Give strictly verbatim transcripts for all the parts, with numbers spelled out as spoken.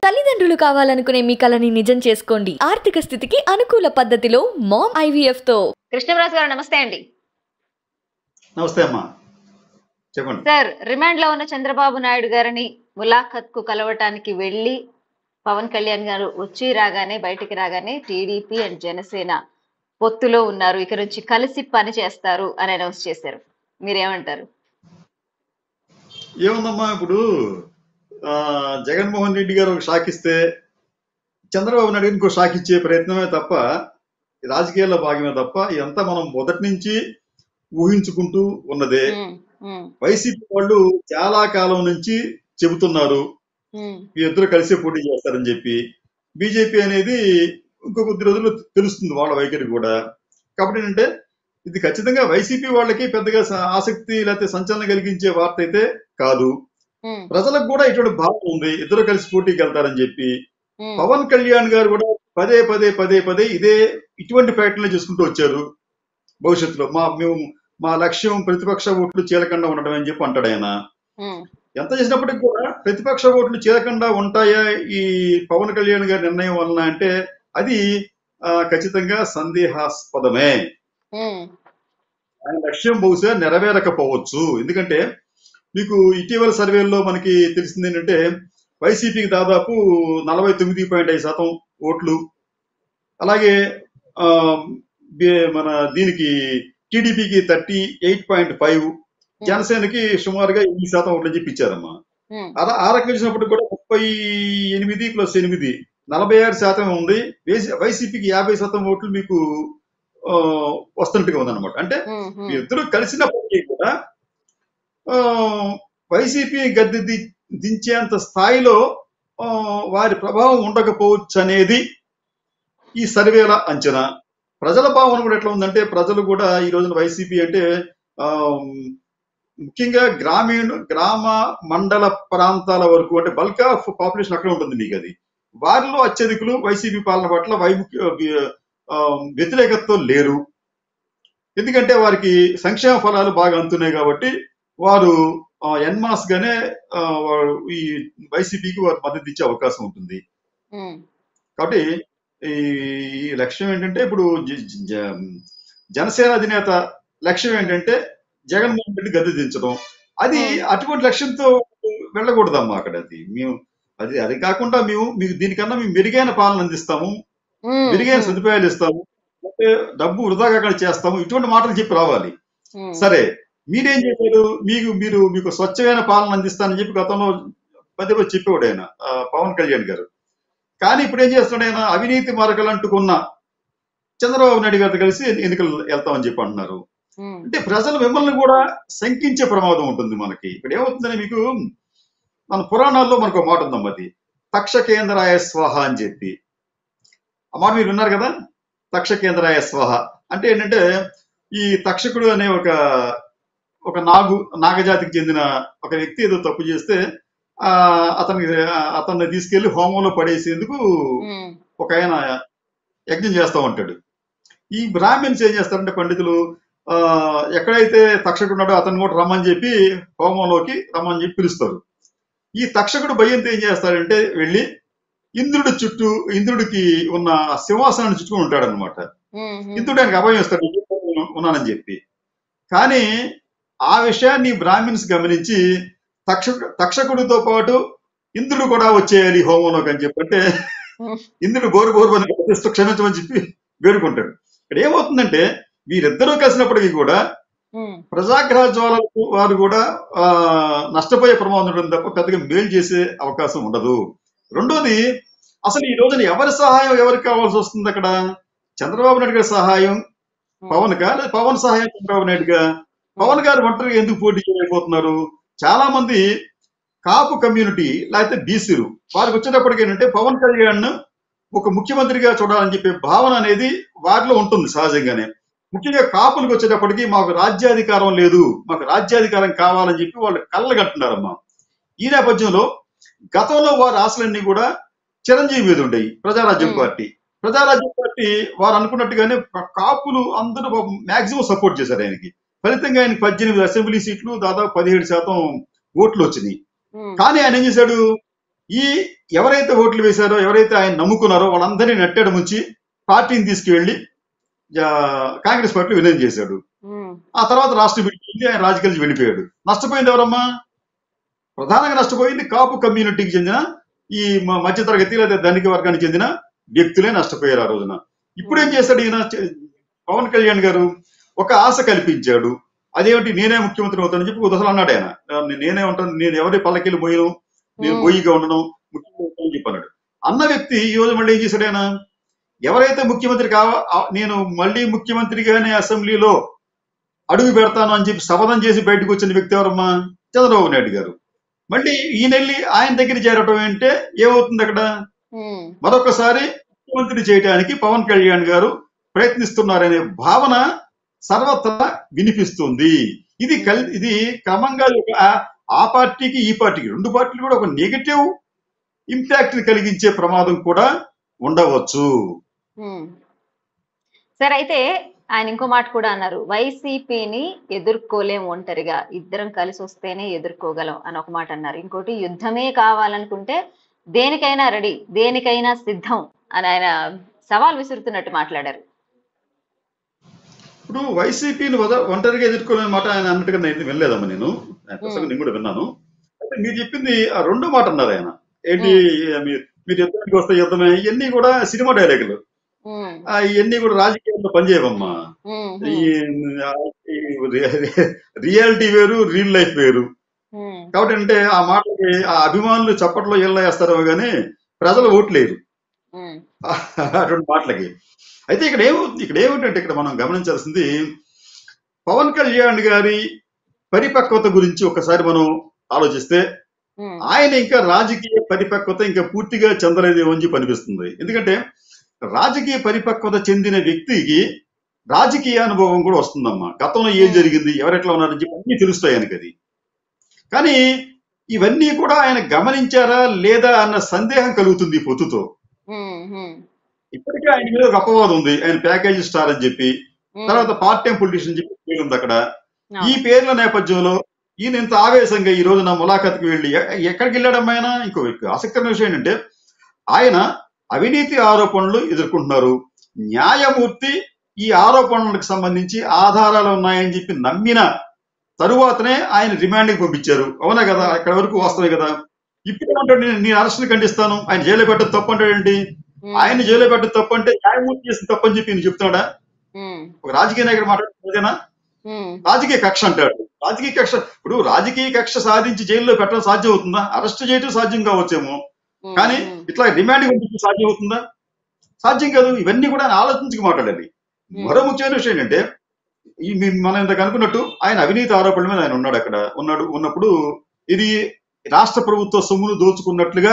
తల్లిదండ్రులు కావాలనుకునే మీ కలని నిజం చేసుకోండి. ఆర్థిక స్థితికి అనుకూల పద్ధతిలో మామ్ ఐవీఎఫ్ తో. కృష్ణరాజు గారు నమస్తే అండి. నమస్తే అమ్మా, చెప్పండి సార్. రిమాండ్ లో ఉన్న చంద్రబాబు నాయుడు గారిని ములాఖత్ కు కలవటానికి వెళ్లి పవన్ కళ్యాణ్ గారు వచ్చి రాగానే బయటికి రాగానే టీడీపీ అండ్ జనసేన పొత్తులో ఉన్నారు, ఇక నుంచి కలిసి పని చేస్తారు అని అనౌన్స్ చేశారు. మీరేమంటారు? ఏముందమ్మా, ఇప్పుడు ఆ జగన్మోహన్ రెడ్డి గారు ఒక షాక్ ఇస్తే చంద్రబాబు నాయుడు ఇంకో షాక్ ఇచ్చే ప్రయత్నమే తప్ప, రాజకీయాల్లో భాగమే తప్ప, ఇదంతా మనం మొదటి నుంచి ఊహించుకుంటూ ఉన్నదే. వైసీపీ వాళ్ళు చాలా కాలం నుంచి చెబుతున్నారు ఈ ఇద్దరు కలిసి పోటీ చేస్తారని చెప్పి. బీజేపీ అనేది ఇంకో కొద్ది రోజుల్లో తెలుస్తుంది వాళ్ళ వైఖరి కూడా. కాబట్టి ఏంటంటే ఇది ఖచ్చితంగా వైసీపీ వాళ్ళకి పెద్దగా ఆసక్తి లేకపోతే సంచలనం కలిగించే వార్త అయితే కాదు. ప్రజలకు కూడా ఇటువంటి భావన ఉంది, ఇద్దరు కలిసి పోటీకి వెళ్తారని చెప్పి. పవన్ కళ్యాణ్ గారు కూడా పదే పదే పదే పదే ఇదే ఇటువంటి ప్రకటనలు చేసుకుంటూ వచ్చారు. భవిష్యత్తులో మా మేము మా లక్ష్యం ప్రతిపక్ష ఓట్లు చీలకుండా ఉండడం అని చెప్పి అంటాడు ఆయన. ఎంత చేసినప్పటికీ కూడా ప్రతిపక్ష ఓట్లు చీలకుండా ఉంటాయా ఈ పవన్ కళ్యాణ్ గారి నిర్ణయం వలన అంటే అది ఖచ్చితంగా సందేహాస్పదమే. ఆయన లక్ష్యం బహుశా నెరవేరకపోవచ్చు. ఎందుకంటే మీకు ఇటీవల సర్వేల్లో మనకి తెలిసింది ఏంటంటే వైసీపీకి దాదాపు నలభై తొమ్మిది పాయింట్ ఐదు శాతం ఓట్లు, అలాగే మన దీనికి టీడీపీకి థర్టీ ఎయిట్ పాయింట్ ఫైవ్, జనసేనకి సుమారుగా ఎనిమిది శాతం ఓట్లు చెప్పి ఇచ్చారమ్మా. అలా ఆ రకంగా చూసినప్పుడు కూడా ముప్పై ఎనిమిది ప్లస్ ఎనిమిది నలభై ఆరు శాతం ఉంది. వైసీపీకి యాభై శాతం ఓట్లు మీకు వస్తున్నట్టుగా ఉందన్నమాట. అంటే ఇద్దరు కలిసినప్పటికీ కూడా వైసీపీ గద్దె దించేంత స్థాయిలో వారి ప్రభావం ఉండకపోవచ్చు అనేది ఈ సర్వేల అంచనా. ప్రజల భావన కూడా ఎట్లా ఉందంటే, ప్రజలు కూడా ఈ రోజున వైసీపీ అంటే ముఖ్యంగా గ్రామీణ గ్రామ మండల ప్రాంతాల వరకు అంటే బల్క్ ఆఫ్ పాపులేషన్ అక్కడ ఉంటుంది మీకు. అది వారిలో అత్యధికులు వైసీపీ పాలన పట్ల వైముఖ్య వ్యతిరేకతతో లేరు. ఎందుకంటే వారికి సంక్షేమ ఫలాలు బాగా అందుతున్నాయి కాబట్టి వారు ఎన్మాస్ గానే ఈ వైసీపీకి వారు మద్దతు ఇచ్చే అవకాశం ఉంటుంది. కాబట్టి ఈ లక్ష్యం ఏంటంటే, ఇప్పుడు జనసేన అధినేత లక్ష్యం ఏంటంటే జగన్మోహన్ రెడ్డి గద్దె దించడం. అది అటువంటి లక్ష్యంతో వెళ్ళకూడదమ్మా అక్కడ. అది మేము అది అది కాకుండా మేము మీకు దీనికన్నా మేము మెరుగైన పాలన అందిస్తాము, మెరుగైన సదుపాయాలు ఇస్తాము, అంటే డబ్బు వృధా అక్కడ చేస్తాము, ఇటువంటి మాటలు చెప్పి రావాలి. సరే, మీరేం చేశారు? మీకు మీరు మీకు స్వచ్ఛమైన పాలన అందిస్తానని చెప్పి గతంలో పదే పది చెప్పేవాడు ఆయన పవన్ కళ్యాణ్ గారు. కానీ ఇప్పుడు ఏం చేస్తున్నాడు ఆయన? అవినీతి మార్గాలు అంటుకున్న చంద్రబాబు నాయుడు గారితో కలిసి ఎన్నికలు వెళ్తామని చెప్పి అంటున్నారు. అంటే ప్రజలు మిమ్మల్ని కూడా శంకించే ప్రమాదం ఉంటుంది మనకి. ఇక్కడ ఏమవుతుందని మీకు మన పురాణాల్లో మనకు మాట ఉందమ్మా, అది తక్ష కేంద్రాయ స్వాహ అని చెప్పి. ఆ మాట మీరు విన్నారు కదా, తక్ష కేంద్రాయ స్వాహ అంటే ఏంటంటే ఈ తక్షకుడు అనే ఒక ఒక నాగు నాగజాతికి చెందిన ఒక వ్యక్తి ఏదో తప్పు చేస్తే ఆ అతనికి అతన్ని తీసుకెళ్లి హోమంలో పడేసేందుకు ఒక ఆయన యజ్ఞం చేస్తూ ఉంటాడు. ఈ బ్రాహ్మణ్స్ ఏం చేస్తారంటే పండితులు ఆ ఎక్కడైతే తక్షకుడు ఉన్నాడో అతను కూడా రమ్మని చెప్పి హోమంలోకి రమ్మని చెప్పి పిలుస్తారు. ఈ తక్షకుడు భయంతో ఏం చేస్తాడంటే వెళ్ళి ఇంద్రుడి చుట్టూ ఇంద్రుడికి ఉన్న సింహాసనాన్ని చుట్టుకుని ఉంటాడు అనమాట. ఇంద్రుడు ఆయనకు అభయం ఇస్తాడు ఉన్నానని చెప్పి. కానీ ఆ విషయాన్ని బ్రాహ్మిన్స్ గమనించి తక్షకు తక్షకుడితో పాటు ఇంద్రుడు కూడా వచ్చేయాలి హోమంలోకి అని చెప్పి అంటే ఇంద్రుడు బోరు బోరు అని క్షమించమని చెప్పి వేడుకుంటాడు. ఇక్కడ ఏమవుతుందంటే వీరిద్దరూ కలిసినప్పటికీ కూడా ప్రజాగ్రహ జ్వాలకు వారు కూడా ఆ నష్టపోయే ప్రమాదం ఉండడం తప్ప పెద్దగా మేలు చేసే అవకాశం ఉండదు. రెండోది, అసలు ఈ రోజున ఎవరి సహాయం ఎవరికి కావాల్సి వస్తుంది? అక్కడ చంద్రబాబు నాయుడు గారి సహాయం పవన్ గా, లేదా పవన్ సహాయం చంద్రబాబు నాయుడుగా? పవన్ గారు ఒంటరిగా ఎందుకు పోటీ చేయలేకపోతున్నారు? చాలా మంది కాపు కమ్యూనిటీ లేకపోతే బీసీలు వారికి వచ్చేటప్పటికి ఏంటంటే పవన్ కళ్యాణ్ ఒక ముఖ్యమంత్రిగా చూడాలని చెప్పే భావన అనేది వారిలో ఉంటుంది సహజంగానే. ముఖ్యంగా కాపులకు వచ్చేటప్పటికి మాకు రాజ్యాధికారం లేదు, మాకు రాజ్యాధికారం కావాలని చెప్పి వాళ్ళు కళ్ళగంటున్నారమ్మా. ఈ నేపథ్యంలో గతంలో వారి ఆశలన్నీ కూడా చిరంజీవి మీద ఉండేవి. ప్రజారాజ్యం పార్టీ ప్రజారాజ్యం పార్టీ వారు అనుకున్నట్టుగానే కాపులు అందరూ మాక్సిమం సపోర్ట్ చేశారు ఆయనకి. ఫలితంగా ఆయనకి పద్దెనిమిది అసెంబ్లీ సీట్లు, దాదాపు పదిహేడు శాతం ఓట్లు వచ్చినాయి. కానీ ఆయన ఏం చేశాడు? ఈ ఎవరైతే ఓట్లు వేశారో, ఎవరైతే ఆయన నమ్ముకున్నారో వాళ్ళందరినీ నెట్టడం ముంచి పార్టీని తీసుకువెళ్లి కాంగ్రెస్ పార్టీ విలీనం చేశాడు. ఆ తర్వాత రాష్ట్రం విడిపోయింది, ఆయన రాజకీయాల నుంచి వెళ్ళిపోయాడు. నష్టపోయింది ఎవరమ్మా? ప్రధానంగా నష్టపోయింది కాపు కమ్యూనిటీకి చెందిన ఈ మధ్యతరగతి లేదా ధనిక వర్గానికి చెందిన వ్యక్తులే నష్టపోయారు ఆ రోజున. ఇప్పుడు ఏం చేశాడు ఈయన పవన్ కళ్యాణ్ గారు? ఒక ఆశ కల్పించాడు. అదేమిటి, నేనే ముఖ్యమంత్రి అవుతానని చెప్పి దశలు అన్నాడు ఆయన. నేనే ఉంటాను, నేను ఎవరి పల్లకిలు పోయను, నేను బొయ్యిగా ఉండను, ముఖ్యమంత్రి అని చెప్పి అన్నాడు. అన్న వ్యక్తి ఈ రోజు మళ్ళీ ఏం చేశాడు ఆయన? ఎవరైతే ముఖ్యమంత్రి కావ నేను మళ్ళీ ముఖ్యమంత్రిగానే అసెంబ్లీలో అడుగు పెడతాను అని చెప్పి శపథం చేసి బయటకు వచ్చిన వ్యక్తి ఎవరమ్మా? చంద్రబాబు నాయుడు గారు. మళ్ళీ ఈయనెళ్ళి ఆయన దగ్గర చేరటం అంటే ఏమవుతుంది అక్కడ? మరొకసారి ముఖ్యమంత్రి చేయడానికి పవన్ కళ్యాణ్ గారు ప్రయత్నిస్తున్నారనే భావన సర్వత్రా వినిపిస్తుంది. ఇది కల్ ఇది క్రమంగా ఆ పార్టీకి ఈ పార్టీకి రెండు పార్టీలు కూడా ఒక నెగటివ్ ఇంపాక్ట్ కలిగించే ప్రమాదం కూడా ఉండవచ్చు. సరే, అయితే ఆయన ఇంకో మాట కూడా అన్నారు, వైసీపీని ఎదుర్కోలేం ఒంటరిగా, ఇద్దరం కలిసి వస్తేనే ఎదుర్కోగలం అని ఒక మాట అన్నారు. ఇంకోటి, యుద్ధమే కావాలనుకుంటే దేనికైనా రెడీ, దేనికైనా సిద్ధం అని ఆయన సవాల్ విసురుతున్నట్టు మాట్లాడారు. ఇప్పుడు వైసీపీని ఒంటరిగా ఎదుర్కోలేని మాట ఆయన అన్నట్టుగా నేను వినలేదమ్మా. నేను నేను కూడా విన్నాను. అయితే మీరు చెప్పింది ఆ రెండో మాట అన్నారు ఆయన. ఏంటి, మీరు యుద్ధానికి వస్తే యుద్ధమే, ఇవన్నీ కూడా సినిమా డైలాగులు, ఇవన్నీ కూడా రాజకీయాల్లో పనిచేయవమ్మా. రియాలిటీ వేరు, రియల్ లైఫ్ వేరు. కాబట్టి అంటే ఆ మాటలకి ఆ అభిమానులు చప్పట్లో ఇళ్ళ వేస్తారేమో కానీ ప్రజలు ఓట్లేరు అటువంటి మాటలకి. అయితే ఇక్కడ ఏమవుతుంది, ఇక్కడ ఏమిటంటే ఇక్కడ మనం గమనించాల్సింది పవన్ కళ్యాణ్ గారి పరిపక్వత గురించి ఒకసారి మనం ఆలోచిస్తే ఆయన ఇంకా రాజకీయ పరిపక్వత ఇంకా పూర్తిగా చెందలేదేమో అని చెప్పి అనిపిస్తుంది. ఎందుకంటే రాజకీయ పరిపక్వత చెందిన వ్యక్తికి రాజకీయ అనుభవం కూడా వస్తుందమ్మా. గతంలో ఏం జరిగింది, ఎవరెట్లా ఉన్నారని చెప్పి అన్ని తెలుస్తాయి ఆయనకి. అది కానీ ఇవన్నీ కూడా ఆయన గమనించారా లేదా అన్న సందేహం కలుగుతుంది పొత్తుతో. ఇప్పటికే ఆయన మీద ఒక అపవాదం ఉంది, ఆయన ప్యాకేజీ స్టార్ అని చెప్పి, తర్వాత పార్ట్ టైం పొలిటీషియన్ చెప్పి పేరు ఉంది అక్కడ. ఈ పేర్ల నేపథ్యంలో ఈయన ఇంత ఆవేశంగా ఈ రోజు నా ములాఖత్కి వెళ్ళి ఎక్కడికి వెళ్ళాడమ్మా ఆయన? ఇంకో ఆసక్తికరమైన విషయం ఏంటంటే ఆయన అవినీతి ఆరోపణలు ఎదుర్కొంటున్నారు. న్యాయమూర్తి ఈ ఆరోపణలకు సంబంధించి ఆధారాలు ఉన్నాయని చెప్పి నమ్మిన తరువాతనే ఆయన రిమాండ్కి పంపించారు. అవునా కదా? అక్కడ వరకు వాస్తవే కదా. ఇప్పుడు ఏమంటాడు, నేను అరెస్ట్ని ఖండిస్తాను, ఆయన జైలు పెట్టడం తప్పు అంటాడేంటి? ఆయన జైలు పెట్టడం తప్పు అంటే న్యాయమూర్తి చేసిన తప్పు అని చెప్పి నేను చెప్తున్నాడా? ఒక రాజకీయ నాయకుడు మాట్లాడుతున్నా రాజకీయ కక్ష అంటాడు. రాజకీయ కక్ష, ఇప్పుడు రాజకీయ కక్ష సాధించి జైల్లో పెట్టడం సాధ్యం అవుతుందా? అరెస్ట్ చేయడం సాధ్యం కావచ్చేమో, కానీ ఇట్లా రిమాండ్ పంపించడం సాధ్యం అవుతుందా? సాధ్యం కాదు. ఇవన్నీ కూడా ఆలోచించి మాట్లాడాలి. మరో ముఖ్యమైన విషయం ఏంటంటే ఈ మనం ఇంతకు అనుకున్నట్టు ఆయన అవినీతి ఆరోపణల మీద ఆయన ఉన్నాడు. అక్కడ ఉన్నాడు ఉన్నప్పుడు ఇది రాష్ట్ర ప్రభుత్వ సొమ్మును దోచుకున్నట్లుగా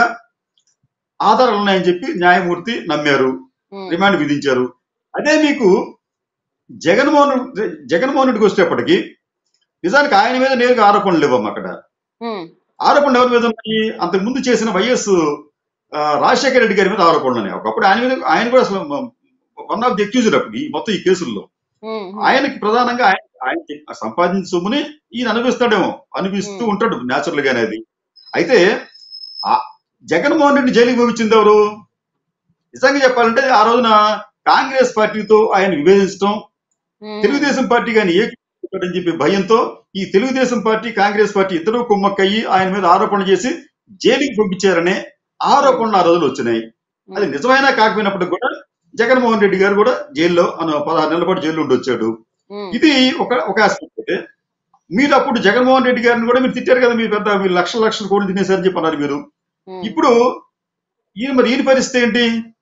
ఆధారాలు ఉన్నాయని చెప్పి న్యాయమూర్తి నమ్మారు, రిమాండ్ విధించారు. అదే మీకు జగన్మోహన్ జగన్మోహన్ రెడ్డికి వచ్చేప్పటికీ నిజానికి ఆయన మీద నేరుగా ఆరోపణలు లేవమ్మా. అక్కడ ఆరోపణలు ఎవరి మీద ఉన్నాయి? అంతకు ముందు చేసిన వైఎస్ రాజశేఖర రెడ్డి గారి మీద ఆరోపణలు ఉన్నాయి. ఒకప్పుడు ఆయన మీద ఆయన కూడా అసలు వన్ ఆఫ్ ది అక్యూజ్డ్ అప్పుడు ఈ మొత్తం ఈ కేసుల్లో. ఆయనకి ప్రధానంగా ఆయన ఆయన సంపాదించిన సొమ్ముని ఈయన అనుభవిస్తాడేమో, అనుభవిస్తూ ఉంటాడు న్యాచురల్ గానే అది. అయితే జగన్మోహన్ రెడ్డి జైలుకి పంపించింది ఎవరు? నిజంగా చెప్పాలంటే ఆ రోజున కాంగ్రెస్ పార్టీతో ఆయన విభేదించడం, తెలుగుదేశం పార్టీ కానీ ఏకని చెప్పి భయంతో ఈ తెలుగుదేశం పార్టీ కాంగ్రెస్ పార్టీ ఇద్దరు కుమ్మక్కయ్యి ఆయన మీద ఆరోపణలు చేసి జైలుకి పంపించారనే ఆరోపణలు ఆ రోజులు వచ్చినాయి. అది నిజమైనా కాకపోయినప్పటికి కూడా జగన్మోహన్ రెడ్డి గారు కూడా జైల్లో పదహారు నెలల పాటు జైల్లో ఉండి వచ్చాడు. ఇది ఒక ఒక ఆస్పెక్ట్. అయితే మీరు అప్పుడు జగన్మోహన్ రెడ్డి గారిని కూడా మీరు తిట్టారు కదా, మీరు పెద్ద మీరు లక్షల లక్షల కోట్లు తినేశారని చెప్పి అన్నారు మీరు. ఇప్పుడు ఈయన మరి ఈయన పరిస్థితి ఏంటి?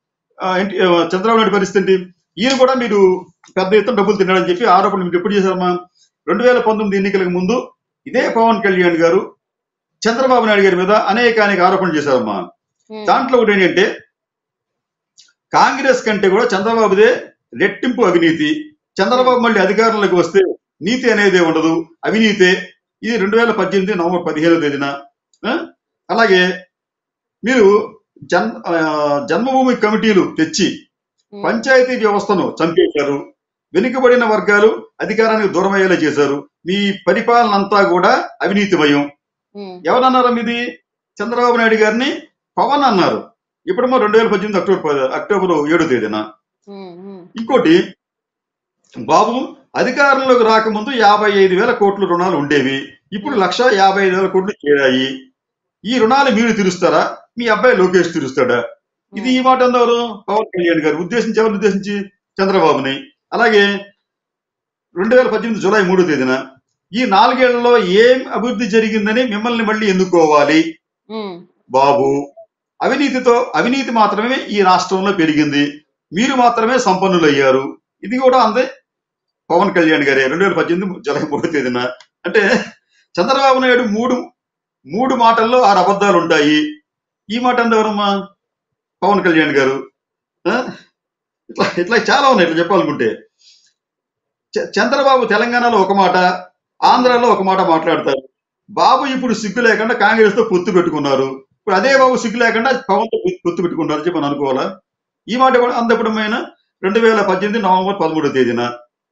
చంద్రబాబు నాయుడు పరిస్థితి ఏంటి? ఈయన కూడా మీరు పెద్ద ఎత్తున డబ్బులు తిన్నాడని చెప్పి ఆరోపణలు మీరు ఎప్పుడు చేశారమ్మా? రెండు వేల పంతొమ్మిది ఎన్నికలకు ముందు ఇదే పవన్ కళ్యాణ్ గారు చంద్రబాబు నాయుడు గారి మీద అనేక అనేక ఆరోపణలు చేశారమ్మా. దాంట్లో ఒకటి ఏంటంటే కాంగ్రెస్ కంటే కూడా చంద్రబాబుదే రెట్టింపు అవినీతి, చంద్రబాబు మళ్ళీ అధికారంలోకి వస్తే నీతి అనేదే ఉండదు, అవినీతే. ఇది రెండు వేల పద్దెనిమిది నవంబర్ పదిహేనో తేదీన. అలాగే మీరు జన్ జన్మభూమి కమిటీలు తెచ్చి పంచాయతీ వ్యవస్థను చంపేశారు, వెనుకబడిన వర్గాలు అధికారానికి దూరం అయ్యేలా చేశారు, మీ పరిపాలన అంతా కూడా అవినీతిమయం. ఎవరన్నారా మీది? చంద్రబాబు నాయుడు గారిని పవన్ అన్నారు ఇప్పుడేమో రెండు వేల పద్దెనిమిది అక్టోబర్ అక్టోబర్ ఏడో తేదీన. ఇంకోటి బాబు అధికారంలోకి రాకముందు యాభై ఐదు వేల కోట్ల రుణాలు ఉండేవి, ఇప్పుడు లక్ష యాభై ఐదు వేల కోట్లు చేరాయి. ఈ రుణాలు మీరు తీరుస్తారా, మీ అబ్బాయి లోకేష్ తీరుస్తాడా? ఇది ఈ మాట అన్నారు పవన్ కళ్యాణ్ గారు. ఉద్దేశించి ఎవరిని ఉద్దేశించి? చంద్రబాబుని. అలాగే రెండు వేల పద్దెనిమిది జూలై మూడో తేదీన ఈ నాలుగేళ్లలో ఏం అభివృద్ధి జరిగిందని మిమ్మల్ని మళ్ళీ ఎన్నుకోవాలి బాబు. అవినీతితో అవినీతి మాత్రమే ఈ రాష్ట్రంలో పెరిగింది, మీరు మాత్రమే సంపన్నులు అయ్యారు. ఇది కూడా అందే పవన్ కళ్యాణ్ గారే రెండు వేల పద్దెనిమిది జూలై మూడో తేదీన. అంటే చంద్రబాబు నాయుడు మూడు మూడు మాటల్లో ఆరు అబద్ధాలు ఉంటాయి. ఈ మాట అందెవరమ్మా? పవన్ కళ్యాణ్ గారు. ఇట్లా ఇట్లా చాలా ఉన్నాయి ఇట్లా చెప్పాలనుకుంటే. చంద్రబాబు తెలంగాణలో ఒక మాట, ఆంధ్రాలో ఒక మాట మాట్లాడతారు. బాబు ఇప్పుడు సిగ్గు లేకుండా కాంగ్రెస్ తో పొత్తు పెట్టుకున్నారు, ఇప్పుడు అదే బాబు సిగ్గు లేకుండా పవన్ తో పొత్తు పెట్టుకుంటారు చెప్పని అనుకోవాలా? ఈ మాట కూడా అందపడమైన రెండు వేల పద్దెనిమిది నవంబర్ పదమూడో తేదీన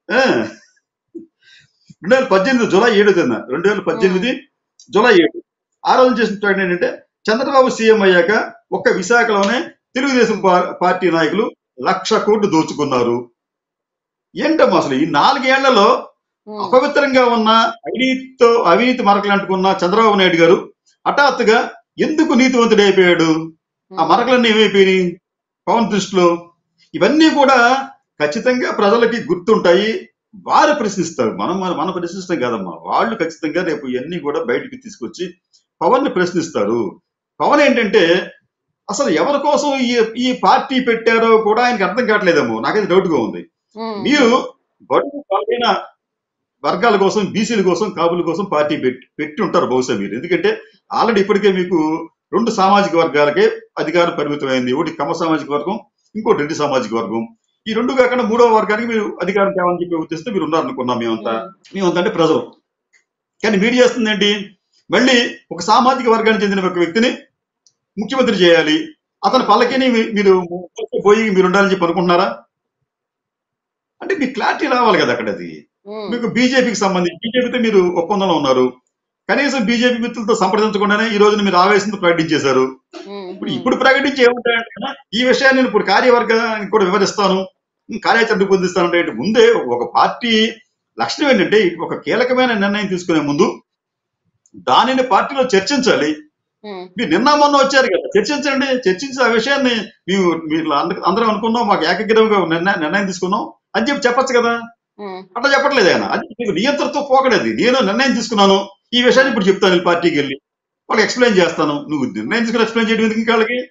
రెండు వేల పద్దెనిమిది జూలై ఏడో తేదీన రెండు వేల పద్దెనిమిది జూలై ఏడు ఆ రోజు చేసిన ప్రకటన ఏంటంటే చంద్రబాబు సీఎం అయ్యాక ఒక్క విశాఖలోనే తెలుగుదేశం పార్టీ నాయకులు లక్ష కోట్లు దోచుకున్నారు. ఏంటమ్మా అసలు ఈ నాలుగేళ్లలో అపవిత్రంగా ఉన్న అవినీతితో అవినీతి మరకలు అంటుకున్న చంద్రబాబు నాయుడు గారు హఠాత్తుగా ఎందుకు నీతివంతుడు అయిపోయాడు? ఆ మరకలన్నీ ఏమైపోయినాయి పవన్ దృష్టిలో? ఇవన్నీ కూడా ఖచ్చితంగా ప్రజలకి గుర్తుంటాయి, వారు ప్రశ్నిస్తారు. మనం మనం ప్రశ్నిస్తాం కాదమ్మా, వాళ్ళు ఖచ్చితంగా రేపు ఇవన్నీ కూడా బయటకు తీసుకొచ్చి పవన్ ని ప్రశ్నిస్తారు. పవన్ ఏంటంటే అసలు ఎవరి కోసం ఈ ఈ పార్టీ పెట్టారో కూడా ఆయనకి అర్థం కావట్లేదేమో, నాకైతే డౌట్ గా ఉంది. మీరు బడుగు బలహీన వర్గాల కోసం, బీసీల కోసం, కాపుల కోసం పార్టీ పెట్టి పెట్టి ఉంటారు బహుశా మీరు. ఎందుకంటే ఆల్రెడీ ఇప్పటికే మీకు రెండు సామాజిక వర్గాలకే అధికారం పరిమితమైంది. ఒకటి కమ్మ సామాజిక వర్గం, ఇంకోటి రెడ్డి సామాజిక వర్గం. ఈ రెండు కాకుండా మూడవ వర్గానికి మీరు అధికారం తేవాలని చెప్పి ఉద్దేశంతో మీరు ఉన్నారనుకున్నాం మేమంతా. మేమంతా అంటే ప్రజలు. కానీ మీరు చేస్తుందేంటి? మళ్ళీ ఒక సామాజిక వర్గానికి చెందిన ఒక వ్యక్తిని ముఖ్యమంత్రి చేయాలి, అతని పల్లకిని మీరు పోయి మీరు ఉండాలని చెప్పి అనుకుంటున్నారా? అంటే మీకు క్లారిటీ రావాలి కదా అక్కడ. అది మీకు బీజేపీకి సంబంధించి బీజేపీతో మీరు ఒప్పందంలో ఉన్నారు, కనీసం బీజేపీ మిత్రులతో సంప్రదించకుండానే ఈ రోజున మీరు ఆవేశంతో ప్రకటించేశారు. ఇప్పుడు ఇప్పుడు ప్రకటించి ఏమంటారంటే ఈ విషయాన్ని నేను ఇప్పుడు కార్యవర్గానికి కూడా వివరిస్తాను, కార్యాచరణ పొందిస్తానంటే ముందే ఒక పార్టీ లక్షణం ఏంటంటే ఒక కీలకమైన నిర్ణయం తీసుకునే ముందు దానిని పార్టీలో చర్చించాలి. మీరు నిన్న మొన్న వచ్చారు కదా, చర్చించండి. చర్చించి ఆ విషయాన్ని మేము మీరు అందరం అనుకున్నాం, మాకు ఏకగ్రీవంగా నిర్ణయం తీసుకున్నాం అని చెప్పి చెప్పచ్చు కదా. అట్లా చెప్పట్లేదు ఆయన. అది మీకు నియంత్రణతో పోకడేది. నేను నిర్ణయం తీసుకున్నాను, ఈ విషయాన్ని ఇప్పుడు చెప్తాను, పార్టీకి వెళ్ళి వాళ్ళకి ఎక్స్ప్లెయిన్ చేస్తాను. నువ్వు నిర్ణయం తీసుకుని ఎక్స్ప్లెయిన్ చేయడం ఎందుకు ఇంకా వాళ్ళకి?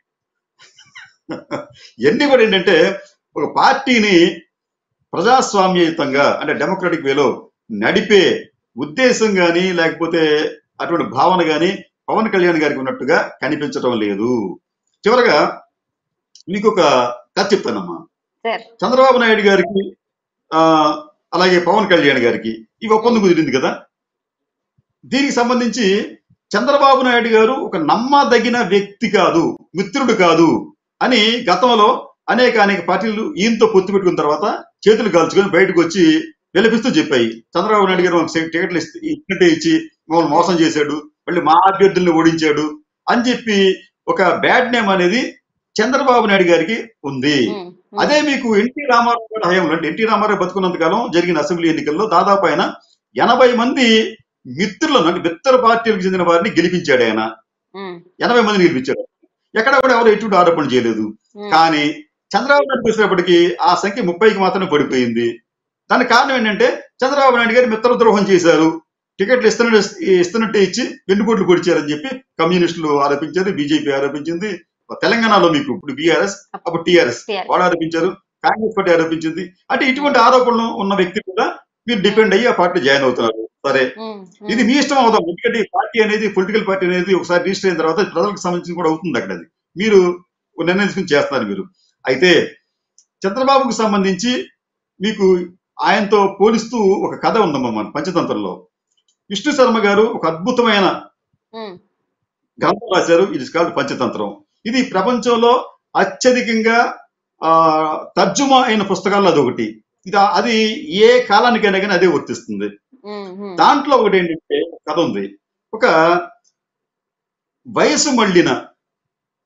ఇవన్నీ కూడా ఏంటంటే ఒక పార్టీని ప్రజాస్వామ్యయుతంగా అంటే డెమోక్రటిక్ వేలో నడిపే ఉద్దేశం కానీ లేకపోతే అటువంటి భావన కానీ పవన్ కళ్యాణ్ గారికి ఉన్నట్టుగా కనిపించడం లేదు. చివరగా మీకు ఒక కథ చెప్తానమ్మా. చంద్రబాబు నాయుడు గారికి ఆ అలాగే పవన్ కళ్యాణ్ గారికి ఈ ఒప్పందం కుదిరింది కదా. దీనికి సంబంధించి చంద్రబాబు నాయుడు గారు ఒక నమ్మదగిన వ్యక్తి కాదు, మిత్రుడు కాదు అని గతంలో అనేక అనేక పార్టీలు ఈయనతో పొత్తు పెట్టుకున్న తర్వాత చేతులు కాల్చుకొని బయటకు వచ్చి వెలిపిస్తూ చెప్పాయి, చంద్రబాబు నాయుడు గారు మాకు టికెట్లు ఇచ్చినట్టే ఇచ్చి మమ్మల్ని మోసం చేశాడు, మళ్ళీ మా అభ్యర్థుల్ని ఓడించాడు అని చెప్పి ఒక బ్యాడ్ నేమ్ అనేది చంద్రబాబు నాయుడు గారికి ఉంది. అదే మీకు ఎన్టీ రామారావు గారి హయాంలో అంటే ఎన్టీ రామారావు బతుకున్నంత కాలం జరిగిన అసెంబ్లీ ఎన్నికల్లో దాదాపు ఆయన ఎనభై మంది మిత్రులను అంటే మిత్ర పార్టీలకు చెందిన వారిని గెలిపించాడు. ఆయన ఎనభై మందిని గెలిపించాడు. ఎక్కడ కూడా ఎవరు ఎటువంటి ఆరోపణ చేయలేదు. కానీ చంద్రబాబు నాయుడు చూసినప్పటికీ ఆ సంఖ్య ముప్పైకి మాత్రమే పడిపోయింది. దానికి కారణం ఏంటంటే చంద్రబాబు నాయుడు గారు మిత్ర ద్రోహం చేశారు, టికెట్లు ఇస్తున్నట్టు ఇస్తున్నట్టే ఇచ్చి వెన్నుపోట్లు పొడిచారని చెప్పి కమ్యూనిస్టులు ఆరోపించారు, బీజేపీ ఆరోపించింది. తెలంగాణలో మీకు ఇప్పుడు బీఆర్ఎస్ అప్పుడు టీఆర్ఎస్ వాళ్ళు ఆరోపించారు, కాంగ్రెస్ పార్టీ ఆరోపించింది. అంటే ఇటువంటి ఆరోపణలు ఉన్న వ్యక్తి కూడా మీరు డిపెండ్ అయ్యి ఆ పార్టీ జాయిన్ అవుతున్నారు. సరే, ఇది మీ ఇష్టం అవుతాం. ఎందుకంటే ఈ పార్టీ అనేది పొలిటికల్ పార్టీ అనేది ఒకసారి రిజిస్టర్ అయిన తర్వాత ప్రజలకు సంబంధించి కూడా అవుతుంది. అక్కడ అది మీరు నిర్ణయం తీసుకుని చేస్తారు మీరు. అయితే చంద్రబాబుకు సంబంధించి మీకు ఆయనతో పోలిస్తూ ఒక కథ ఉందమ్మా మన పంచతంత్రంలో. విష్ణు శర్మ గారు ఒక అద్భుతమైన గ్రంథం రాశారు, ఇది కాదు పంచతంత్రం. ఇది ప్రపంచంలో అత్యధికంగా ఆ తర్జుమా అయిన పుస్తకాల్లో అదొకటి. ఇది అది ఏ కాలానికైనా కానీ అదే వర్తిస్తుంది. దాంట్లో ఒకటి ఏంటంటే కథ ఉంది, ఒక వయసు మళ్ళిన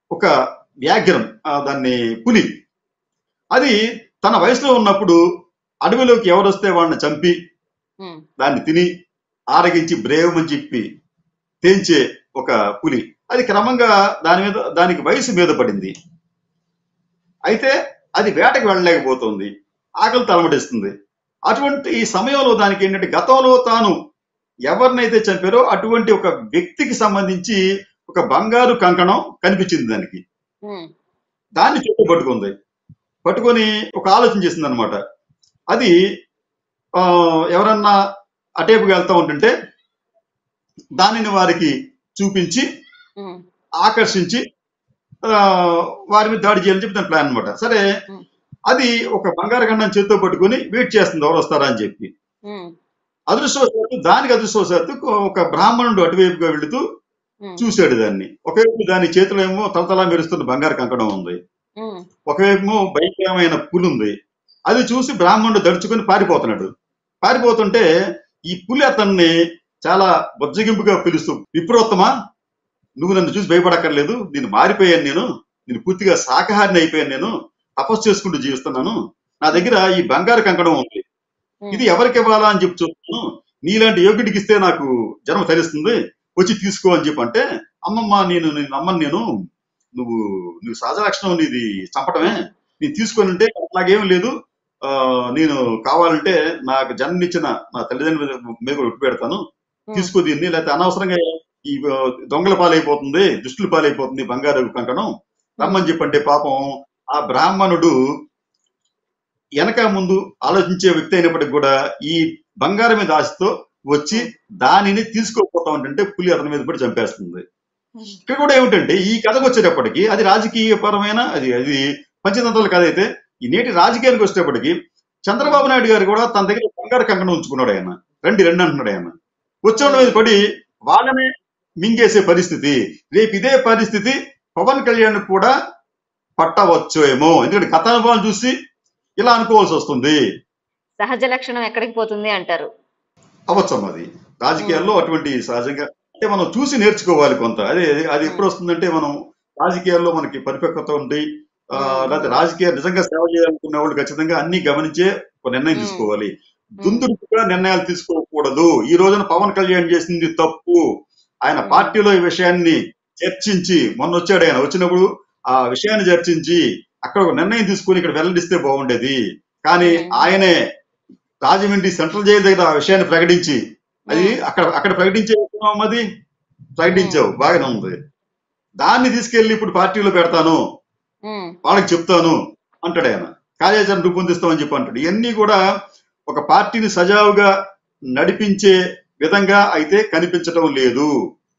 ఒక వ్యాఘ్రం, దాన్ని పులి, అది తన వయసులో ఉన్నప్పుడు అడవిలోకి ఎవరొస్తే వాడిని చంపి దాన్ని తిని ఆరగించి బ్రేవ్ అని చెప్పి తేంచే ఒక పులి, అది క్రమంగా దాని మీద దానికి వయసు మీద పడింది. అయితే అది వేటకు వెళ్ళలేకపోతుంది, ఆకలి తలమటిస్తుంది. అటువంటి ఈ సమయంలో దానికి ఏంటంటే గతంలో తాను ఎవరినైతే చంపారో అటువంటి ఒక వ్యక్తికి సంబంధించి ఒక బంగారు కంకణం కనిపించింది దానికి. దాన్ని చుట్టూ పట్టుకుంది. పట్టుకొని ఒక ఆలోచన చేసింది అనమాట. అది ఆ ఎవరన్నా అటేపుకి వెళ్తా ఉంటుంటే దానిని వారికి చూపించి ఆకర్షించి వారి మీద దాడి చేయాలని చెప్పి దాని ప్లాన్ అనమాట. సరే, అది ఒక బంగారు గండం చేతితో పట్టుకుని వెయిట్ చేస్తుంది ఎవరు వస్తారా అని చెప్పి. అదృష్టవశాత్తు దానికి అదృష్టవశాత్తు ఒక బ్రాహ్మణుడు అటువైపుగా వెళుతూ చూశాడు దాన్ని. ఒకవైపు దాని చేతిలో ఏమో తలతలా మెరుస్తున్న బంగారు కంకణం ఉంది, ఒకవైపు భయంకరమైన పులి ఉంది. అది చూసి బ్రాహ్మణుడు దడుచుకుని పారిపోతున్నాడు. పారిపోతుంటే ఈ పులి అతన్ని చాలా బొజ్జగింపుగా పిలుస్తూ, విప్రోత్తమా, నువ్వు నన్ను చూసి భయపడక్కర్లేదు, నేను మారిపోయాను, నేను నేను పూర్తిగా శాకాహారిని అయిపోయాను, నేను తపస్సు చేసుకుంటూ జీవిస్తున్నాను, నా దగ్గర ఈ బంగారు కంకణం ఉంది, ఇది ఎవరికి ఇవ్వాలా అని చెప్పి చూస్తున్నాను, నీలాంటి యోగ్యుడికి ఇస్తే నాకు జన్మ తరిస్తుంది, వచ్చి తీసుకో అని చెప్పి అంటే, అమ్మమ్మ నేను నేను నమ్మను, నేను నువ్వు నువ్వు సహజ లక్షణం నీది చంపటమే, నేను తీసుకొని ఉంటే నాకేం లేదు, ఆ నేను కావాలంటే నాకు జన్మనిచ్చిన నా తల్లిదండ్రుల మీద కూడా ఉట్టు పెడతాను, తీసుకో దీన్ని, లేకపోతే అనవసరంగా ఈ దొంగల పాలైపోతుంది, దుష్టుల పాలైపోతుంది బంగారు కంకణం, రమ్మని చెప్పంటే పాపం ఆ బ్రాహ్మణుడు వెనక ముందు ఆలోచించే వ్యక్తి అయినప్పటికి కూడా ఈ బంగారం మీద ఆశతో వచ్చి దానిని తీసుకోకపోతా ఉంటుంటే పులి అతని మీద పడి చంపేస్తుంది. ఇక్కడ కూడా ఏమిటంటే ఈ కథకు వచ్చేటప్పటికి అది రాజకీయ పరమైన అది అది పంచతంత్రాల కథ అయితే, ఈ నేటి రాజకీయానికి వచ్చేటప్పటికి చంద్రబాబు నాయుడు గారు కూడా తన దగ్గర బంగారు కంకణం ఉంచుకున్నాడు. ఆయన రండి రండి అంటున్నాడు. ఆయన వచ్చే మీద పడి వాళ్ళనే మింగేసే పరిస్థితి, రేపు ఇదే పరిస్థితి పవన్ కళ్యాణ్ కూడా పట్టవచ్చు ఏమో, ఎందుకంటే గత అనుభవాలు చూసి ఇలా అనుకోవాల్సి వస్తుంది. సహజ లక్షణం ఎక్కడికి పోతుంది అంటారు. అవచ్చమ్మా, అది రాజకీయాల్లో అటువంటి సహజంగా అంటే మనం చూసి నేర్చుకోవాలి కొంత. అదే అది ఎప్పుడు వస్తుందంటే మనం రాజకీయాల్లో మనకి పరిపక్వత ఉండి ఆ లేకపోతే రాజకీయ నిజంగా సేవ చేయాలనుకునే వాళ్ళు ఖచ్చితంగా అన్ని గమనించే ఒక నిర్ణయం తీసుకోవాలి. దుందుడుగా నిర్ణయాలు తీసుకోకూడదు. ఈ రోజున పవన్ కళ్యాణ్ చేసింది తప్పు. ఆయన పార్టీలో ఈ విషయాన్ని చర్చించి, మొన్న వచ్చాడు ఆయన, వచ్చినప్పుడు ఆ విషయాన్ని చర్చించి అక్కడ ఒక నిర్ణయం తీసుకుని ఇక్కడ వెల్లడిస్తే బాగుండేది. కానీ ఆయనే రాజమండ్రి సెంట్రల్ జైలు దగ్గర ఆ విషయాన్ని ప్రకటించి, అది అక్కడ అక్కడ ప్రకటించే అది ప్రకటించావు బాగానే ఉంది, దాన్ని తీసుకెళ్లి ఇప్పుడు పార్టీలో పెడతాను, వాళ్ళకి చెప్తాను అంటాడు. ఆయన కార్యాచరణ రూపొందిస్తామని చెప్పి అంటాడు. ఇవన్నీ కూడా ఒక పార్టీని సజావుగా నడిపించే విధంగా అయితే కనిపించటం లేదు.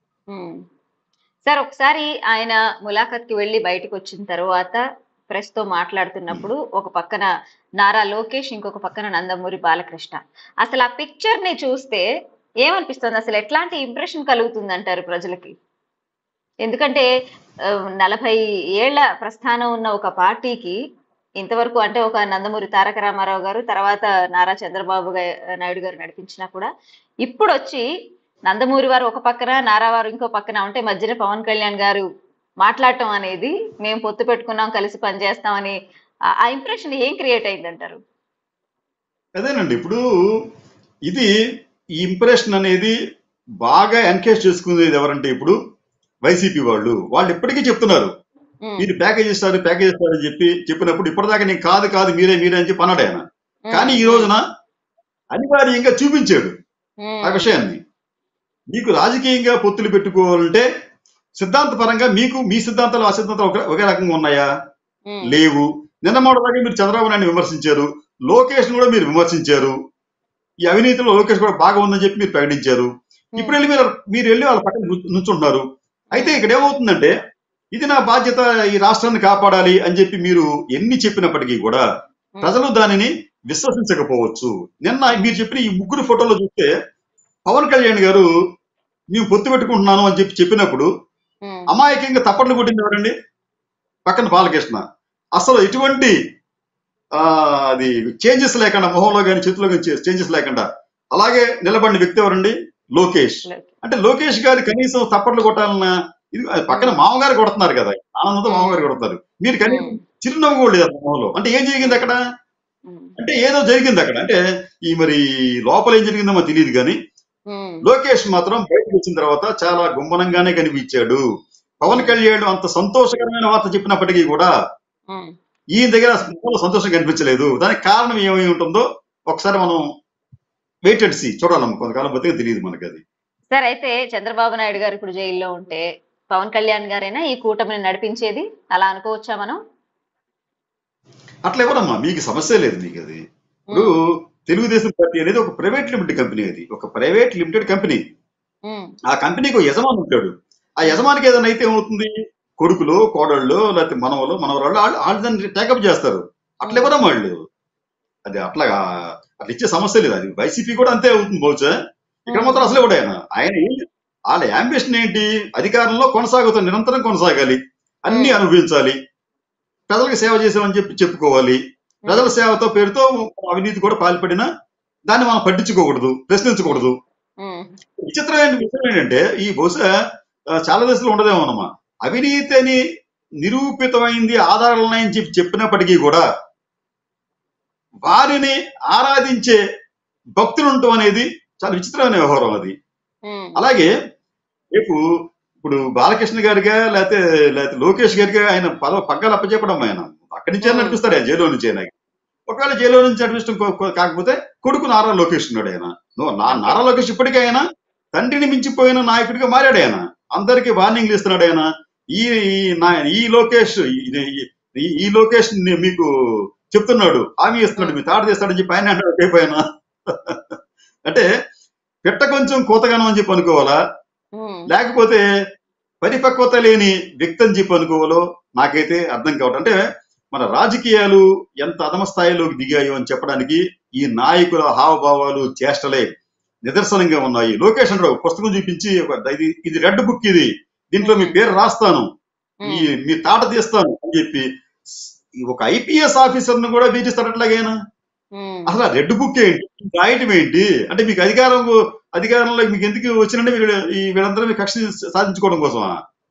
సార్, ఒకసారి ఆయన ములాఖత్కి వెళ్ళి బయటకు వచ్చిన తర్వాత ప్రెస్ తో మాట్లాడుతున్నప్పుడు ఒక పక్కన నారా లోకేష్, ఇంకొక పక్కన నందమూరి బాలకృష్ణ, అసలు ఆ పిక్చర్ ని చూస్తే ఏమనిపిస్తుంది? అసలు ఎట్లాంటి ఇంప్రెషన్ కలుగుతుంది అంటారు ప్రజలకి? ఎందుకంటే నలభై ఏళ్ల ప్రస్థానం ఉన్న ఒక పార్టీకి ఇంతవరకు, అంటే ఒక నందమూరి తారక రామారావు గారు, తర్వాత నారా చంద్రబాబు నాయుడు గారు నడిపించినా కూడా, ఇప్పుడు వచ్చి నందమూరి వారు ఒక పక్కన, నారా వారు ఇంకో పక్కన ఉంటే మధ్యన పవన్ కళ్యాణ్ గారు మాట్లాడటం అనేది, మేము పొత్తు పెట్టుకున్నాం, కలిసి పనిచేస్తామని, ఆ ఇంప్రెషన్ ఏం క్రియేట్ అయిందంటారు? అదేనండి, ఇప్పుడు ఇది ఈ ఇంప్రెషన్ అనేది బాగా ఎన్కేజ్ చేసుకునేది ఎవరంటే ఇప్పుడు వైసీపీ వాళ్ళు. వాళ్ళు ఇప్పటికీ చెప్తున్నారు మీరు ప్యాకేజ్ ఇస్తారు ప్యాకేజ్ ఇస్తారు అని చెప్పి చెప్పినప్పుడు ఇప్పటిదాకా నేను కాదు కాదు మీరే మీరే అని చెప్పి అన్నాడు ఆయన. కానీ ఈ రోజున అనివార్యంగా చూపించాడు ఆ విషయాన్ని. మీకు రాజకీయంగా పొత్తులు పెట్టుకోవాలంటే సిద్ధాంతపరంగా మీకు మీ సిద్ధాంతాలు ఆ సిద్ధాంతాలు ఒక ఒకే రకంగా ఉన్నాయా? లేవు. నిన్న మొదటిదాకా మీరు చంద్రబాబు నాయుడు విమర్శించారు, లోకేష్ కూడా మీరు విమర్శించారు, ఈ అవినీతిలో లోకేష్ కూడా బాగా ఉందని చెప్పి మీరు ప్రకటించారు. ఇప్పుడు వెళ్ళి మీరు మీరు వెళ్ళి వాళ్ళ పక్కన నుంచుంటున్నారు. అయితే ఇక్కడ ఏమవుతుందంటే, ఇది నా బాధ్యత, ఈ రాష్ట్రాన్ని కాపాడాలి అని చెప్పి మీరు ఎన్ని చెప్పినప్పటికీ కూడా ప్రజలు దానిని విశ్వసించకపోవచ్చు. నిన్న మీరు చెప్పిన ఈ ముగ్గురు ఫోటోలో చూస్తే పవన్ కళ్యాణ్ గారు మేము పొత్తు పెట్టుకుంటున్నాను అని చెప్పి చెప్పినప్పుడు అమాయకంగా తప్పట్లు కొట్టింది ఎవరండి? పక్కన బాలకృష్ణ. అసలు ఎటువంటి ఆ అది చేంజెస్ లేకుండా, మొహంలో కానీ చేతిలో కానీ చేంజెస్ లేకుండా అలాగే నిలబడిన వ్యక్తి ఎవరండి? లోకేష్. అంటే లోకేష్ గారి కనీసం తప్పట్లు కొట్టాలన్న ఇది పక్కన మామగారు కొడుతున్నారు కదా, ఆనందంతో మామగారు కొడుతున్నారు, మీరు కనీసం చిరునవ్వు కూడా లేదు మొహంలో. అంటే ఏం జరిగింది అక్కడ? అంటే ఏదో జరిగింది అక్కడ. అంటే ఈ మరి లోపల ఏం జరిగిందో మాకు తెలియదు కానీ లోకేష్ మాత్రం బయటకు వచ్చిన తర్వాత చాలా గుంభనంగానే కనిపించాడు. పవన్ కళ్యాణ్ అంత సంతోషకరమైన వార్త చెప్పినప్పటికీ కూడా ఈయన దగ్గర సంతోషం కనిపించలేదు. దానికి కారణం ఏమై ఉంటుందో ఒకసారి మనం వెయిట్ అండ్ సీ చూడాలమ్మ, కొంతకాలం బతికే తెలియదు మనకి అది. సార్, అయితే చంద్రబాబు నాయుడు గారు ఇప్పుడు జైల్లో ఉంటే పవన్ కళ్యాణ్ గారైనా ఈ కూటమిని నడిపించేది, అలా అనుకోవచ్చా మనం? అట్లా ఎవరమ్మా, మీకు సమస్య లేదు మీకు. అది ఇప్పుడు తెలుగుదేశం పార్టీ అనేది ఒక ప్రైవేట్ లిమిటెడ్ కంపెనీ, అది ఒక ప్రైవేట్ లిమిటెడ్ కంపెనీ. ఆ కంపెనీకి ఒక యజమాని ఉంటాడు. ఆ యజమానికి ఏదైనా అయితే ఏమవుతుంది, కొడుకులు కోడళ్ళు లేకపోతే మనవలు మనవరాళ్ళు వాళ్ళు వాళ్ళు దాన్ని టేకప్ చేస్తారు. అట్లా ఎవరమ్మా వాళ్ళు, అది అట్లా అట్లా ఇచ్చే సమస్య లేదు. అది వైసీపీ కూడా అంతే అవుతుంది బహుశా. ఇక్కడ మాత్రం అసలే కూడా ఆయన ఆయన వాళ్ళ యాంబిషన్ ఏంటి, అధికారంలో కొనసాగుతాం, నిరంతరం కొనసాగాలి, అన్ని అనుభవించాలి, ప్రజలకు సేవ చేసామని చెప్పి చెప్పుకోవాలి. ప్రజల సేవతో పేరుతో అవినీతి కూడా పాల్పడినా దాన్ని మనం పట్టించుకోకూడదు, ప్రశ్నించకూడదు. విచిత్రమైన విషయం ఏంటంటే ఈ బహుశా చాలా దేశాలు ఉండదేమోనమ్మా, అవినీతి అని నిరూపితమైంది, ఆధారాలు ఉన్నాయని చెప్పి చెప్పినప్పటికీ కూడా వారిని ఆరాధించే భక్తులు ఉండటం అనేది చాలా విచిత్రమైన వ్యవహారం అది. అలాగే రేపు ఇప్పుడు బాలకృష్ణ గారిగా లేకపోతే లేకపోతే లోకేష్ గారిగా ఆయన పదవ పగ్గాలు అప్పచెప్పడం, ఆయన అక్కడి నుంచే నడిపిస్తారు, ఆయన జైల్లో నుంచి. ఆయన ఒకవేళ జైల్లో నుంచి నడిపించడం కాకపోతే కొడుకు నారా లోకేష్ ఉన్నాడు. ఆయన నారా లోకేష్ ఇప్పటికే ఆయన తండ్రిని మించిపోయిన నాయకుడిగా మారాడు. ఆయన అందరికీ వార్నింగ్లు ఇస్తున్నాడు. ఆయన ఈ ఈ లోకేష్ ఈ లోకేష్ మీకు చెప్తున్నాడు, హామీ ఇస్తున్నాడు, మీ తాట తీస్తాడని చెప్పి ఆయన అంటాడు అయిపోయినా. అంటే పిట్ట కొంచెం కూతగానం అని చెప్పి అనుకోవాలా, లేకపోతే పరిపక్వత లేని వ్యక్తి అని చెప్పి అనుకోవాలో నాకైతే అర్థం కావటం. అంటే మన రాజకీయాలు ఎంత అధమ స్థాయిలోకి దిగాయో అని చెప్పడానికి ఈ నాయకుల హావభావాలు చేష్టలే నిదర్శనంగా ఉన్నాయి. లోకేష్ అంటారు పుస్తకం చూపించి, ఇది ఇది రెడ్ బుక్, ఇది దీంట్లో మీ పేరు రాస్తాను, మీ మీ తాట తీస్తాను అని చెప్పి ఒక ఐపీఎస్ ఆఫీసర్ ను కూడా బీజిస్తాడు. అట్లాగైనా అసలు ఆ రెడ్ బుక్ ఏంటి, రాయటం ఏంటి? అంటే మీకు అధికారం అధికారంలో మీకు ఎందుకు వచ్చినంటే మీరు ఈ వీళ్ళందరూ మీ కక్ష సాధించుకోవడం కోసమా?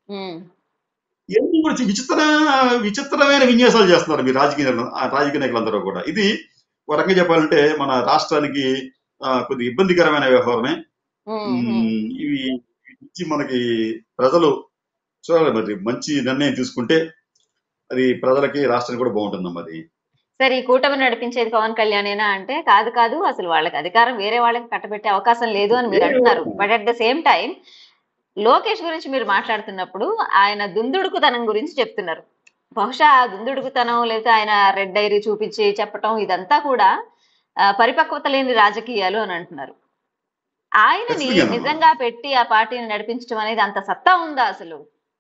ఎందుకు గురించి విచిత్ర విచిత్రమైన విన్యాసాలు చేస్తున్నారు మీ రాజకీయ రాజకీయ నాయకులందరూ కూడా. ఇది ఒక రకంగా చెప్పాలంటే మన రాష్ట్రానికి కొద్దిగా ఇబ్బందికరమైన వ్యవహారమే. ఇవి ఇచ్చి మనకి ప్రజలు చూడాలి, మరి మంచి నిర్ణయం తీసుకుంటే అది ప్రజలకి రాష్ట్రానికి కూడా బాగుంటుందమ్మా. అది సరే, ఈ కూటమి నడిపించేది పవన్ కళ్యాణేనా అంటే కాదు కాదు, అసలు వాళ్ళకి అధికారం వేరే వాళ్ళకి కట్టబెట్టే అవకాశం లేదు అని మీరు అంటున్నారు. But at the same time Lokesh గురించి మీరు మాట్లాడుతున్నప్పుడు ఆయన దుందుడుకుతనం గురించి చెప్తున్నారు. బహుశా ఆ దుందుడుకుతనం లేదా ఆయన రెడ్ డైరీ చూపించి చెప్పటం ఇదంతా కూడా పరిపక్వత లేని రాజకీయాలు అని అంటున్నారు. ఆయనని నిజంగా పెట్టి ఆ పార్టీని నడిపించడం అనేది అంత సత్తా ఉందా అసలు?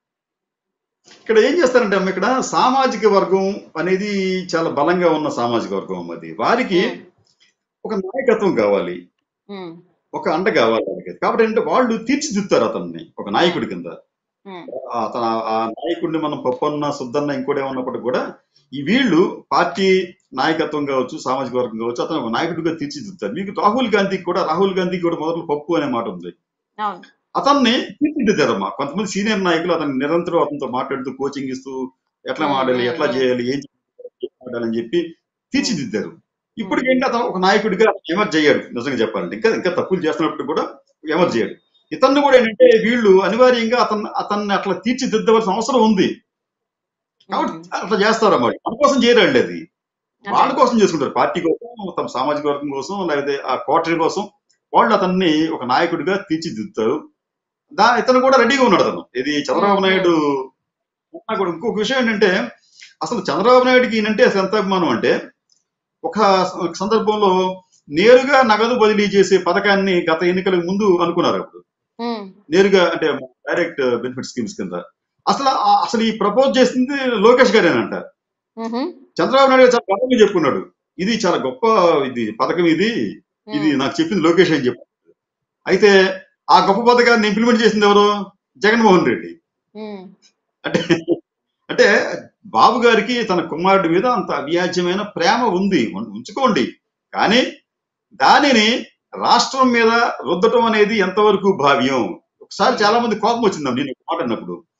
ఇక్కడ ఏం చేస్తారంటే అమ్మ, ఇక్కడ సామాజిక వర్గం అనేది చాలా బలంగా ఉన్న సామాజిక వర్గం అమ్మది. వారికి ఒక నాయకత్వం కావాలి, ఒక అండ కావాలి వాళ్ళకి. కాబట్టి ఏంటంటే వాళ్ళు తీర్చిదిద్దుతారు అతన్ని ఒక నాయకుడి కింద. అతను ఆ నాయకుడిని మనం పప్పన్న సుద్దన్న ఇంకోటి ఏమన్నప్పటికీ కూడా ఈ వీళ్ళు పార్టీ నాయకత్వం కావచ్చు, సామాజిక వర్గం కావచ్చు, అతను ఒక నాయకుడిగా తీర్చిదిద్దుతారు. మీకు రాహుల్ గాంధీకి కూడా రాహుల్ గాంధీకి కూడా మొదలు పప్పు అనే మాట ఉంది. అతన్ని తీర్చిదిద్దారమ్మా కొంతమంది సీనియర్ నాయకులు. అతన్ని నిరంతరం అతనితో మాట్లాడుతూ కోచింగ్ ఇస్తూ ఎట్లా మాట్లాడాలి, ఎట్లా చేయాలి, ఏం మాట్లాడాలని చెప్పి తీర్చిదిద్దారు. ఇప్పటికేంటి అతను ఒక నాయకుడిగా ఎమర్జ్ అయ్యాడు. నిజంగా చెప్పాలంటే ఇంకా ఇంకా తప్పులు చేస్తున్నప్పుడు కూడా ఎమర్జ్ అయ్యాడు. ఇతన్ని కూడా ఏంటంటే వీళ్ళు అనివార్యంగా అతన్ని అతన్ని అట్లా తీర్చిదిద్దవలసిన అవసరం ఉంది. కాబట్టి అట్లా చేస్తారన్నమాట. మన కోసం చేయరండి, అది వాళ్ళ కోసం చేసుకుంటారు. పార్టీ కోసం, తమ సామాజిక వర్గం కోసం, లేకపోతే ఆ కోటరీ కోసం వాళ్ళు అతన్ని ఒక నాయకుడిగా తీర్చిదిద్దుతారు. దా ఇతను కూడా రెడీగా ఉన్నాడు. అతను ఇది చంద్రబాబు నాయుడు కూడా. ఇంకొక విషయం ఏంటంటే అసలు చంద్రబాబు నాయుడుకి ఈయనంటే అసలు ఎంత అభిమానం అంటే ఒక సందర్భంలో నేరుగా నగదు బదిలీ చేసే పథకాన్ని గత ఎన్నికలకు ముందు అనుకున్నారు. అప్పుడు నేరుగా అంటే డైరెక్ట్ బెనిఫిట్ స్కీమ్స్ కింద అసలు అసలు ఈ ప్రపోజ్ చేసింది లోకేష్ గారేనంట. చంద్రబాబు నాయుడు చాలా గొప్పగా చెప్పుకున్నాడు, ఇది చాలా గొప్ప ఇది పథకం, ఇది ఇది నాకు చెప్పింది లోకేష్ అని చెప్పారు. అయితే ఆ గొప్ప పథకాన్ని ఇంప్లిమెంట్ చేసింది ఎవరు? జగన్మోహన్ రెడ్డి. అంటే అంటే బాబు గారికి తన కుమారుడి మీద అంత అవ్యాజ్యమైన ప్రేమ ఉంది, ఉంచుకోండి. కానీ దానిని రాష్ట్రం మీద రుద్దటం అనేది ఎంతవరకు భావ్యం? ఒకసారి చాలా మంది కోపం వచ్చిందాం నేను మాట అన్నప్పుడు.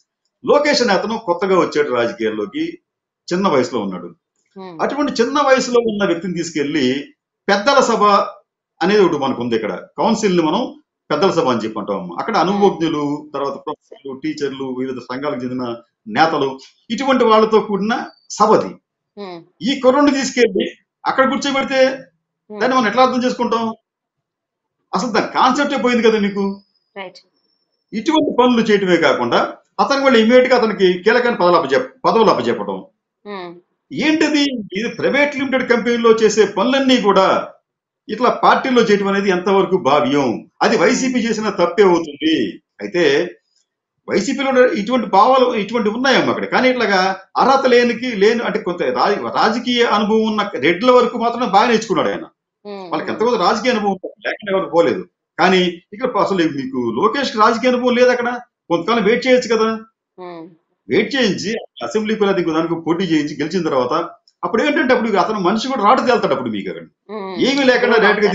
లోకేష్ అనే అతను కొత్తగా వచ్చాడు రాజకీయాల్లోకి, చిన్న వయసులో ఉన్నాడు. అటువంటి చిన్న వయసులో ఉన్న వ్యక్తిని తీసుకెళ్లి పెద్దల సభ అనేది ఒకటి మనకు ఉంది. ఇక్కడ కౌన్సిల్ ని మనం పెద్దల సభ అని చెప్పి అంటాం. అక్కడ అనుభవజ్ఞులు, తర్వాత ప్రొఫెసర్లు, టీచర్లు, వివిధ సంఘాలకు చెందిన నేతలు, ఇటువంటి వాళ్ళతో కూడిన సభది. ఈ కుర్రని తీసుకెళ్లి అక్కడ కూర్చోబెడితే దాన్ని మనం ఎట్లా అర్థం చేసుకుంటాం? అసలు దాని కాన్సెప్టే పోయింది కదా మీకు. ఇటువంటి పనులు చేయటమే కాకుండా అతనికి వాళ్ళు ఇమీడియట్ గా అతనికి కీలకమైన పదవులు అప్పచెప్ప పదవులు అప్పచెప్పడం. ఏంటిది? ఇది ప్రైవేట్ లిమిటెడ్ కంపెనీలో చేసే పనులన్నీ కూడా ఇట్లా పార్టీలో చేయటం అనేది ఎంతవరకు భావ్యం? అది వైసీపీ చేసిన తప్పే అవుతుంది. అయితే వైసీపీలో ఇటువంటి భావాలు ఇటువంటి ఉన్నాయమ్మా అక్కడ. కానీ ఇట్లాగా అర్హత లేనికి లేని అంటే కొంత రాజకీయ అనుభవం ఉన్న రెడ్ల వరకు మాత్రమే బాగా నేర్చుకున్నాడు ఆయన. వాళ్ళకి ఎంతకొంత రాజకీయ అనుభవం లేకుండా ఎవరు పోలేదు. కానీ ఇక్కడ అసలు మీకు లోకేష్ కి రాజకీయ అనుభవం లేదు. అక్కడ కొంతకాలం వెయిట్ చేయొచ్చు కదా. వెయిట్ చేయించి అసెంబ్లీకి దానికి పోటీ చేయించి గెలిచిన తర్వాత అప్పుడు ఏంటంటే అప్పుడు అతను మనిషి కూడా రాటు తేల్తాడు. అప్పుడు మీకు అక్కడ ఏమీ లేకుండా డైరెక్ట్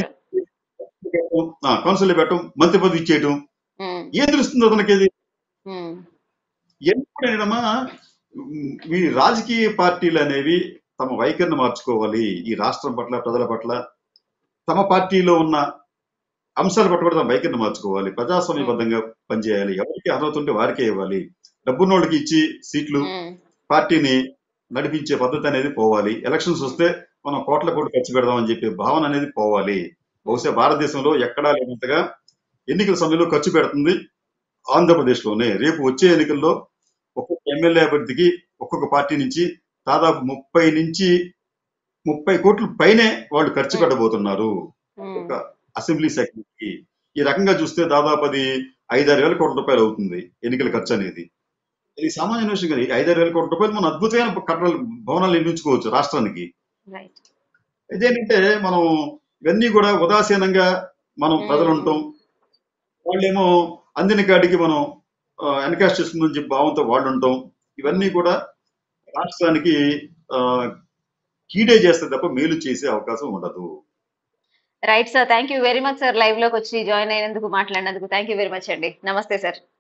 గా కౌన్సిల్ పెట్టడం, మంత్రి పదవి ఇచ్చేయటం, ఏం తెలుస్తుంది అతనికి? అది ఎప్పుడైనా ఈ రాజకీయ పార్టీలు అనేవి తమ వైఖరిని మార్చుకోవాలి. ఈ రాష్ట్రం పట్ల, ప్రజల పట్ల, తమ పార్టీలో ఉన్న అంశాల పట్ల కూడా తమ వైఖరిని మార్చుకోవాలి. ప్రజాస్వామ్యబద్ధంగా పనిచేయాలి. ఎవరికి అర్హత ఉంటే వారికే ఇవ్వాలి. డబ్బున్నోళ్ళకి ఇచ్చి సీట్లు పార్టీని నడిపించే పద్ధతి అనేది పోవాలి. ఎలక్షన్స్ వస్తే మనం కోట్ల కోట్లు ఖర్చు పెడదామని చెప్పే భావన అనేది పోవాలి. బహుశా భారతదేశంలో ఎక్కడా లేనంతగా ఎన్నికల సమయంలో ఖర్చు పెడుతుంది ఆంధ్రప్రదేశ్ లోనే. రేపు వచ్చే ఎన్నికల్లో ఒక్కొక్క ఎమ్మెల్యే అభ్యర్థికి ఒక్కొక్క పార్టీ నుంచి దాదాపు ముప్పై నుంచి ముప్పై కోట్ల పైనే వాళ్ళు ఖర్చు పెట్టబోతున్నారు ఒక అసెంబ్లీ సెగ్మెంట్కి. ఈ రకంగా చూస్తే దాదాపు అది ఐదారు వేల కోట్ల రూపాయలు అవుతుంది ఎన్నికల ఖర్చు అనేది. ఇది సామాన్య విషయం కదా. ఐదారు వేల కోట్ల రూపాయలు మనం అద్భుతమైన కట్టడాలు, భవనాలు నిర్మించుకోవచ్చు రాష్ట్రానికి. ఇదేంటంటే మనం ఇవన్నీ కూడా ఉదాసీనంగా మనం ప్రజలు ఉంటాం, వాళ్ళేమో అందిన కాడికి మనం ఎన్కాస్ట్ చేస్తుందని చెప్పి భావంతో వాళ్ళు ఉంటాం. ఇవన్నీ కూడా రాష్ట్రానికి ఆ కీడే చేస్తే తప్ప మేలు చేసే అవకాశం ఉండదు. Right sir, thank you very much sir. Live లోకి వచ్చి జాయిన్ అయినందుకు, మాట్లాడినందుకు థ్యాంక్ యూ వెరీ మచ్ అండి. నమస్తే సార్.